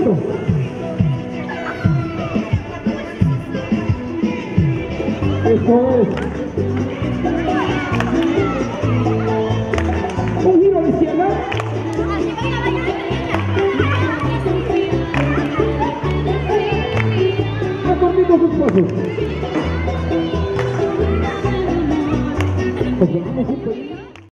Listo. Esto es un giro a la izquierda. Recorrimos sus pasos. Porque vamos juntos.